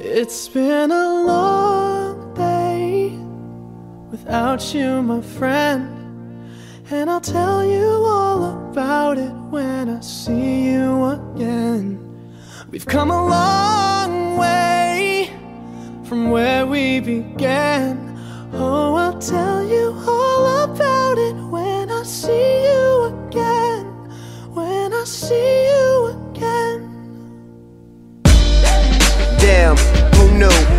It's been a long day without you, my friend, and I'll tell you all about it when I see you again. We've come a long way from where we began. Oh, I'll tell you all about it when I see you again. When I see you again. Damn, who knew?